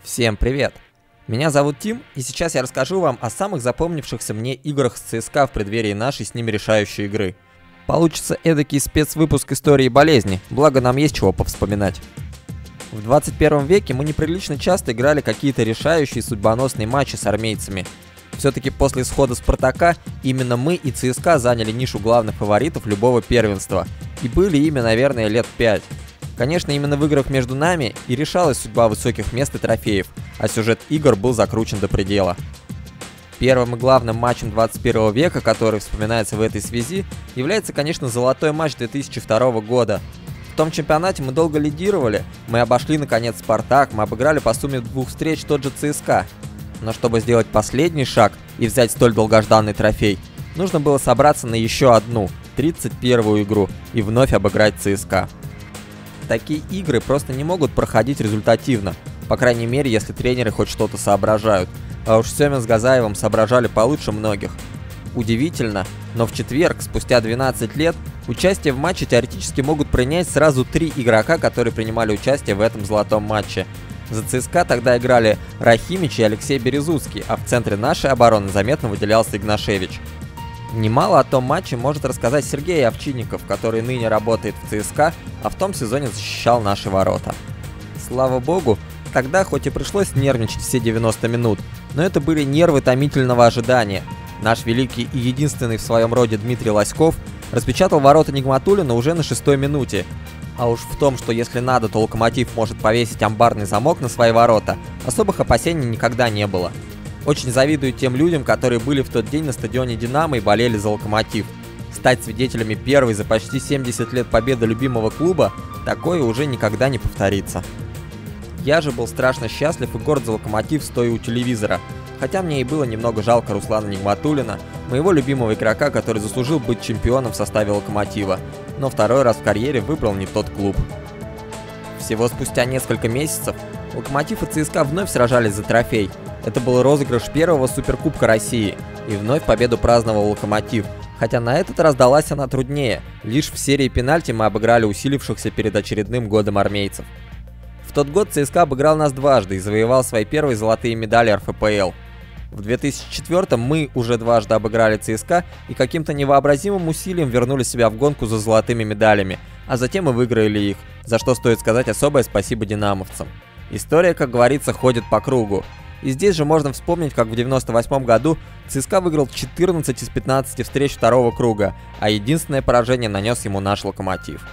Всем привет! Меня зовут Тим, и сейчас я расскажу вам о самых запомнившихся мне играх с ЦСКА в преддверии нашей с ними решающей игры. Получится эдакий спецвыпуск истории болезни, благо нам есть чего повспоминать. В 21 веке мы неприлично часто играли какие-то решающие судьбоносные матчи с армейцами. Все-таки после исхода Спартака именно мы и ЦСКА заняли нишу главных фаворитов любого первенства, и были ими, наверное, лет 5. Конечно, именно в играх между нами и решалась судьба высоких мест и трофеев, а сюжет игр был закручен до предела. Первым и главным матчем 21 века, который вспоминается в этой связи, является, конечно, золотой матч 2002 года. В том чемпионате мы долго лидировали, мы обошли, наконец, Спартак, мы обыграли по сумме 2 встреч тот же ЦСКА. Но чтобы сделать последний шаг и взять столь долгожданный трофей, нужно было собраться на еще одну, 31-ю игру, и вновь обыграть ЦСКА. Такие игры просто не могут проходить результативно, по крайней мере, если тренеры хоть что-то соображают, а уж Семин с Газаевым соображали получше многих. Удивительно, но в четверг, спустя 12 лет, участие в матче теоретически могут принять сразу 3 игрока, которые принимали участие в этом золотом матче. За ЦСКА тогда играли Рахимич и Алексей Березуцкий, а в центре нашей обороны заметно выделялся Игнашевич. Немало о том матче может рассказать Сергей Овчинников, который ныне работает в ЦСКА, а в том сезоне защищал наши ворота. Слава богу, тогда хоть и пришлось нервничать все 90 минут, но это были нервы томительного ожидания. Наш великий и единственный в своем роде Дмитрий Лоськов распечатал ворота Нигматуллина уже на 6-й минуте. А уж в том, что если надо, то Локомотив может повесить амбарный замок на свои ворота, особых опасений никогда не было. Очень завидую тем людям, которые были в тот день на стадионе «Динамо» и болели за «Локомотив». Стать свидетелями первой за почти 70 лет победы любимого клуба – такое уже никогда не повторится. Я же был страшно счастлив и горд за «Локомотив», стоя у телевизора. Хотя мне и было немного жалко Руслана Нигматуллина, моего любимого игрока, который заслужил быть чемпионом в составе «Локомотива», но второй раз в карьере выбрал не тот клуб. Всего спустя несколько месяцев «Локомотив» и ЦСКА вновь сражались за трофей. Это был розыгрыш первого Суперкубка России, и вновь победу праздновал «Локомотив», хотя на этот раз далась она труднее, лишь в серии пенальти мы обыграли усилившихся перед очередным годом армейцев. В тот год ЦСКА обыграл нас дважды и завоевал свои первые золотые медали РФПЛ. В 2004 мы уже дважды обыграли ЦСКА и каким-то невообразимым усилием вернули себя в гонку за золотыми медалями, а затем и выиграли их, за что стоит сказать особое спасибо динамовцам. История, как говорится, ходит по кругу. И здесь же можно вспомнить, как в 1998 году ЦСКА выиграл 14 из 15 встреч второго круга, а единственное поражение нанес ему наш «Локомотив».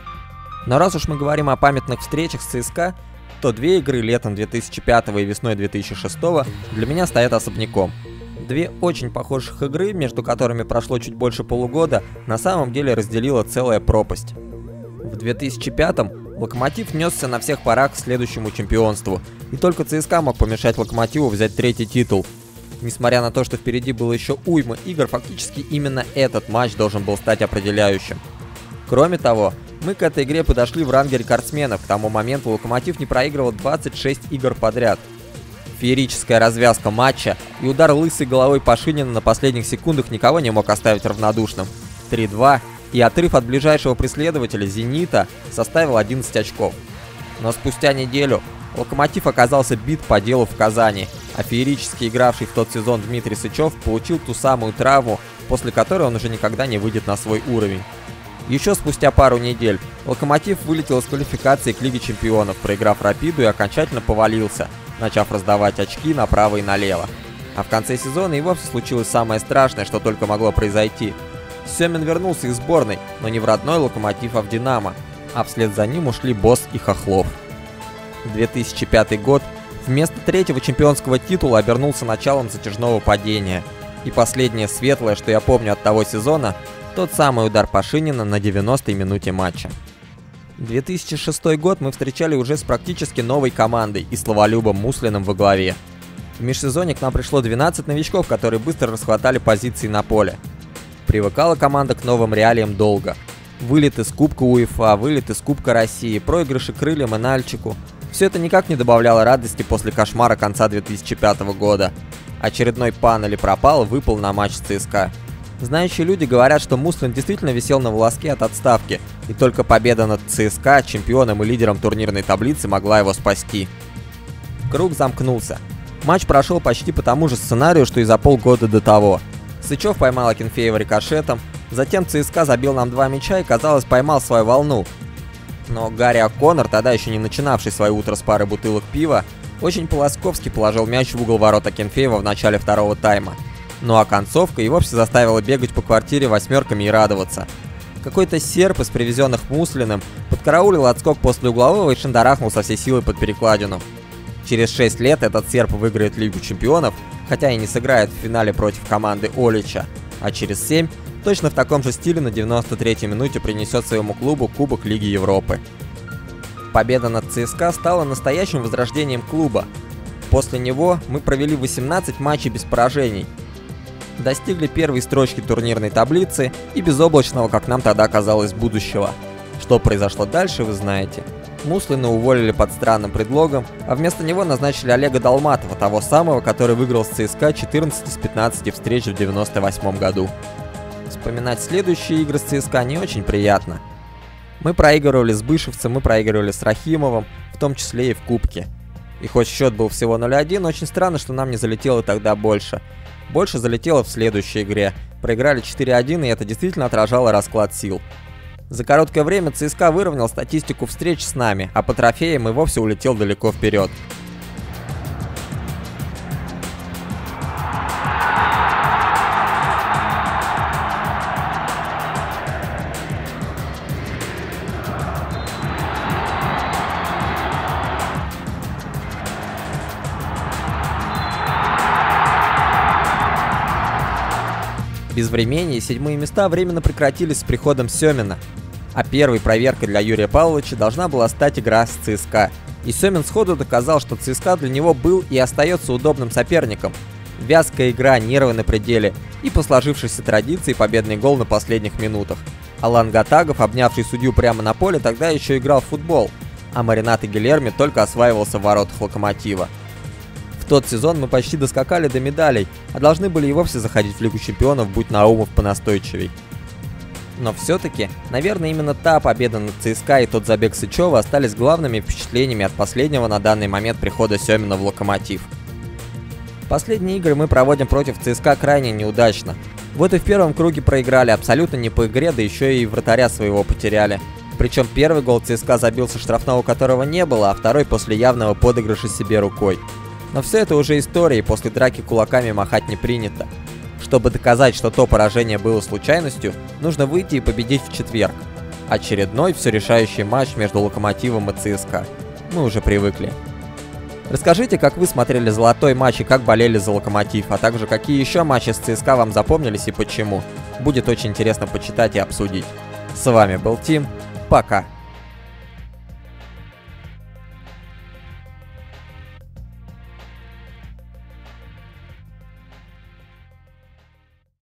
Но раз уж мы говорим о памятных встречах с ЦСКА, то 2 игры летом 2005 и весной 2006 для меня стоят особняком. 2 очень похожих игры, между которыми прошло чуть больше полугода, на самом деле разделила целая пропасть. В 2005-м «Локомотив» несся на всех парах к следующему чемпионству, и только ЦСКА мог помешать «Локомотиву» взять 3-й титул. Несмотря на то, что впереди было еще уйма игр, фактически именно этот матч должен был стать определяющим. Кроме того, мы к этой игре подошли в ранге рекордсменов, к тому моменту «Локомотив» не проигрывал 26 игр подряд. Феерическая развязка матча и удар лысой головой Пашинина на последних секундах никого не мог оставить равнодушным. 3-2. И отрыв от ближайшего преследователя «Зенита» составил 11 очков. Но спустя неделю «Локомотив» оказался бит по делу в Казани, а феерически игравший в тот сезон Дмитрий Сычев получил ту самую травму, после которой он уже никогда не выйдет на свой уровень. Еще спустя пару недель «Локомотив» вылетел из квалификации к Лиге Чемпионов, проиграв «Рапиду» и окончательно повалился, начав раздавать очки направо и налево. А в конце сезона и вовсе случилось самое страшное, что только могло произойти. Семин вернулся из сборной, но не в родной «Локомотив», а в «Динамо», а вслед за ним ушли Босс и Хохлов. 2005 год вместо 3-го чемпионского титула обернулся началом затяжного падения. И последнее светлое, что я помню от того сезона, тот самый удар Пашинина на 90-й минуте матча. 2006 год мы встречали уже с практически новой командой и словолюбом Муслиным во главе. В межсезонье к нам пришло 12 новичков, которые быстро расхватали позиции на поле. Привыкала команда к новым реалиям долго. Вылет из Кубка УЕФА, вылет из Кубка России, проигрыши Крыльям и Нальчику. Все это никак не добавляло радости после кошмара конца 2005 года. Очередной пан или пропал выпал на матч ЦСКА. Знающие люди говорят, что Муслин действительно висел на волоске от отставки, и только победа над ЦСКА, чемпионом и лидером турнирной таблицы, могла его спасти. Круг замкнулся. Матч прошел почти по тому же сценарию, что и за полгода до того. Сычев поймал Акинфеева рикошетом, затем ЦСКА забил нам 2 мяча и, казалось, поймал свою волну. Но Гарри О'Коннор, тогда еще не начинавший свое утро с пары бутылок пива, очень по-ласковски положил мяч в угол ворот Акинфеева в начале второго тайма. Ну а концовка и вовсе заставила бегать по квартире восьмерками и радоваться. Какой-то серб из привезенных Муслиным подкараулил отскок после углового и шандарахнул со всей силы под перекладину. Через 6 лет этот серб выиграет Лигу Чемпионов, хотя и не сыграет в финале против команды Олича, а через 7 точно в таком же стиле на 93-й минуте принесет своему клубу Кубок Лиги Европы. Победа над ЦСКА стала настоящим возрождением клуба. После него мы провели 18 матчей без поражений, достигли первой строчки турнирной таблицы и безоблачного, как нам тогда казалось, будущего. Что произошло дальше, вы знаете. Муслина уволили под странным предлогом, а вместо него назначили Олега Долматова, того самого, который выиграл с ЦСКА 14 из 15 встреч в 98 году. Вспоминать следующие игры с ЦСКА не очень приятно. Мы проигрывали с Бышевцем, мы проигрывали с Рахимовым, в том числе и в Кубке. И хоть счет был всего 0-1, очень странно, что нам не залетело тогда больше. Больше залетело в следующей игре. Проиграли 4-1, и это действительно отражало расклад сил. За короткое время ЦСКА выровнял статистику встреч с нами, а по трофеям и вовсе улетел далеко вперед. Безвременье и 7-е места временно прекратились с приходом Семина. А первой проверкой для Юрия Павловича должна была стать игра с ЦСКА. И Семин сходу доказал, что ЦСКА для него был и остается удобным соперником. Вязкая игра, нервы на пределе и по сложившейся традиции победный гол на последних минутах. Алан Гатагов, обнявший судью прямо на поле, тогда еще играл в футбол, а Маринат Гильерми только осваивался в воротах Локомотива. В тот сезон мы почти доскакали до медалей, а должны были и вовсе заходить в Лигу Чемпионов, будь Наумов понастойчивей. Но все-таки, наверное, именно та победа над ЦСКА и тот забег Сычева остались главными впечатлениями от последнего на данный момент прихода Семина в Локомотив. Последние игры мы проводим против ЦСКА крайне неудачно. Вот и в первом круге проиграли абсолютно не по игре, да еще и вратаря своего потеряли. Причем первый гол ЦСКА забил со штрафного, которого не было, а второй после явного подыгрыша себе рукой. Но все это уже история, и после драки кулаками махать не принято. Чтобы доказать, что то поражение было случайностью, нужно выйти и победить в четверг. Очередной все решающий матч между Локомотивом и ЦСКА. Мы уже привыкли. Расскажите, как вы смотрели золотой матч и как болели за Локомотив, а также какие еще матчи с ЦСКА вам запомнились и почему. Будет очень интересно почитать и обсудить. С вами был Тим. Пока.